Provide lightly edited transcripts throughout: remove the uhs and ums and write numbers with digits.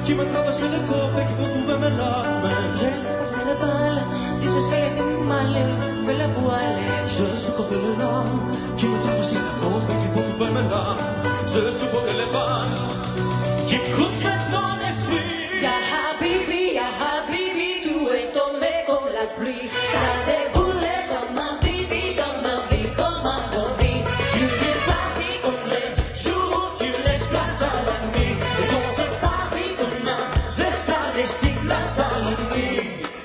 qui me traverse le corps et qui font trouver mes larmes. Je sais porter les balles, les sociales que mi male, je pouvais la voiler. Je supporte les larmes qui me traversent le corps et qui font trouver mes larmes. Je supporte les balles qui coupent mon esprit. Ya Habibi, tu es tombé comme la pluie. T'as déboulé dans ma vie, comme un gorille. Tu es parti comme les jours où tu laisses place à la nuit. Et notre Paris demain, c'est ça, laisser place à la nuit.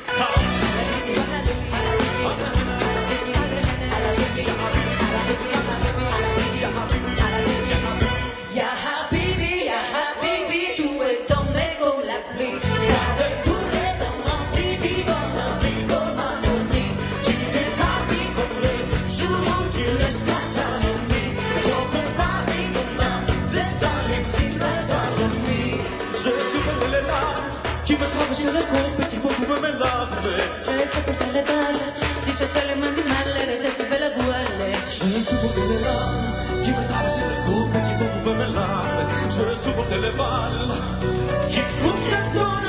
Ya Habibi, tu es tombé comme la pluie. T'as déboulé dans ma vie, comme un gorille. Tu es parti comme les jours où tu laisses place à la nuit. Et notre Paris demain, c'est ça, laisser place à la nuit. Je supporte les larmes qui me traversent le corps et qui font trouver mes larmes. Je sais porter les balles, les sociales di male, je pouvais la voiler. Je supporte les larmes qui me traversent le corps et qui font trouver mes larmes. Je supporte les balles qui coupent ton